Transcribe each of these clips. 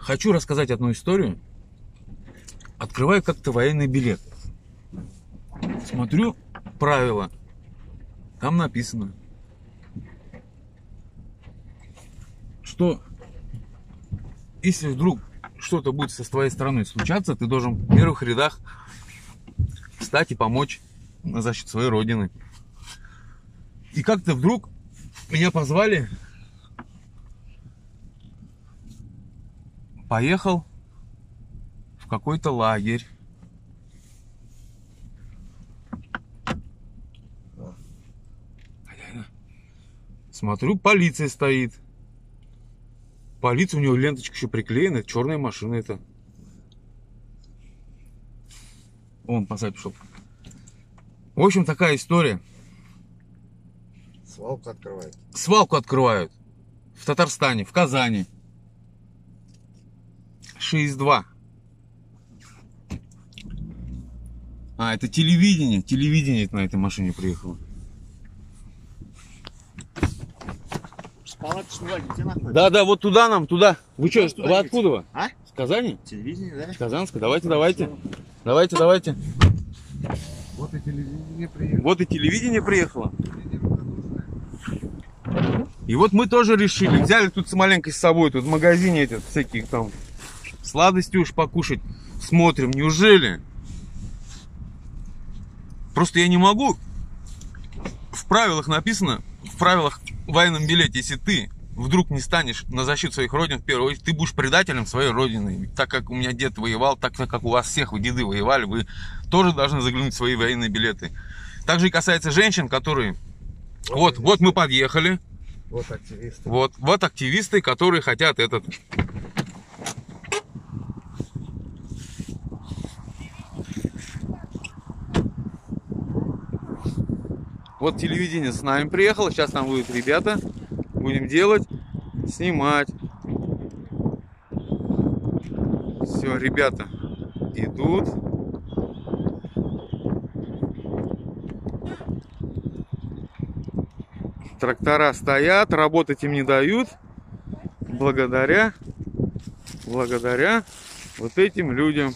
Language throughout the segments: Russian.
Хочу рассказать одну историю. Открываю как-то военный билет. Смотрю правила. Там написано, что если вдруг что-то будет со твоей стороны случаться, ты должен в первых рядах встать и помочь на защиту своей родины. И как-то вдруг меня позвали. Поехал в какой-то лагерь. Смотрю, полиция стоит. Полиция, у него ленточка еще приклеена, черная машина это. Вон, посадь пошел. В общем, такая история. Свалку открывают. Свалку открывают. В Татарстане, в Казани. 6-2. А, это телевидение. Телевидение на этой машине приехало. Да, вот туда нам, туда. Вы что, вы откуда вы? А? С Казани? Телевидение, да? С Казанска? Давайте. Давайте. Вот и телевидение приехало. Вот и телевидение приехало. И вот мы тоже решили. Взяли тут маленько с собой. Тут в магазине эти всякие там сладости уж покушать. Смотрим, неужели? Просто я не могу. В правилах написано, в правилах в военном билете, если ты вдруг не станешь на защиту своих родин, в первую очередь, ты будешь предателем своей родины. Так как у меня дед воевал, так как у вас всех вы деды воевали, вы тоже должны заглянуть в свои военные билеты. Также и касается женщин, которые... Вот мы подъехали. Вот активисты. Вот активисты, которые хотят этот... Вот телевидение с нами приехало. Сейчас там будут ребята. Будем делать, снимать. Все, ребята идут. Трактора стоят, работать им не дают. Благодаря вот этим людям.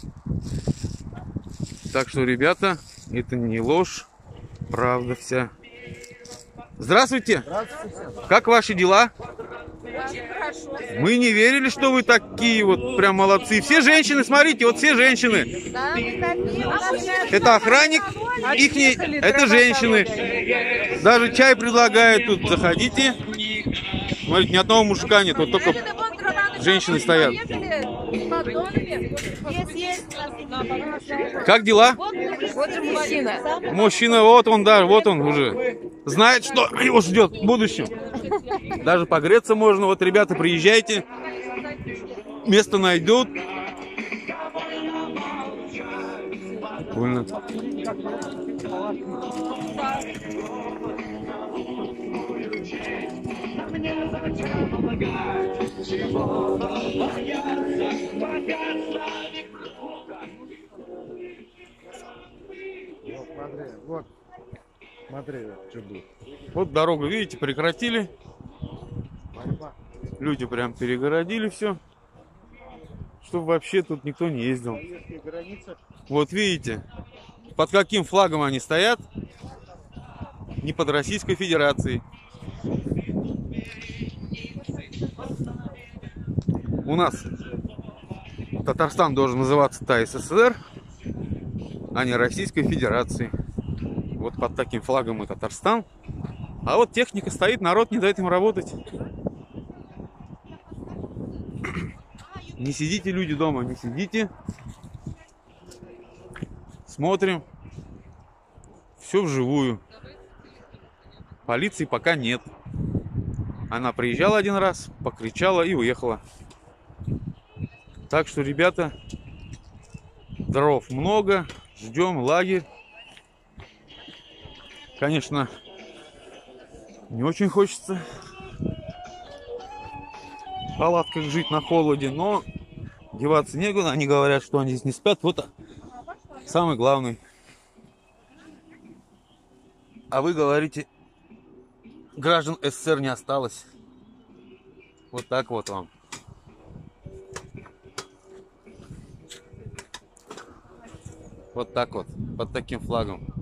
Так что, ребята, это не ложь, правда вся. Здравствуйте! Здравствуйте! Как ваши дела? Очень хорошо. Мы не верили, что вы такие вот прям молодцы. Все женщины, смотрите, вот все женщины. Да, мы такие. Это охранник, ихний, это женщины. Даже чай предлагают тут. Заходите. Смотрите, ни одного мужика нет, вот только женщины стоят. Как дела? Вот же мужчина. Мужчина, вот он, да, вот он уже. Знает, что его ждет в будущем. Даже погреться можно. Вот, ребята, приезжайте. Место найдут. Прикольно. Вот, смотри, что будет. Вот дорогу, видите, прекратили. Люди прям перегородили все, чтобы вообще тут никто не ездил. Вот видите, под каким флагом они стоят? Не под Российской Федерацией. У нас Татарстан должен называться ТАССР, а не Российской Федерации. Вот под таким флагом и Татарстан. А вот техника стоит, народ не дает им работать. Не сидите, люди, дома, не сидите. Смотрим. Все вживую. Полиции пока нет. Она приезжала один раз, покричала и уехала. Так что, ребята, дров много. Ждем лагерь. Конечно, не очень хочется в палатках жить на холоде, но деваться некуда. Они говорят, что они здесь не спят. Вот самый главный. А вы говорите, граждан СССР не осталось. Вот так вот вам. Вот так вот, под таким флагом.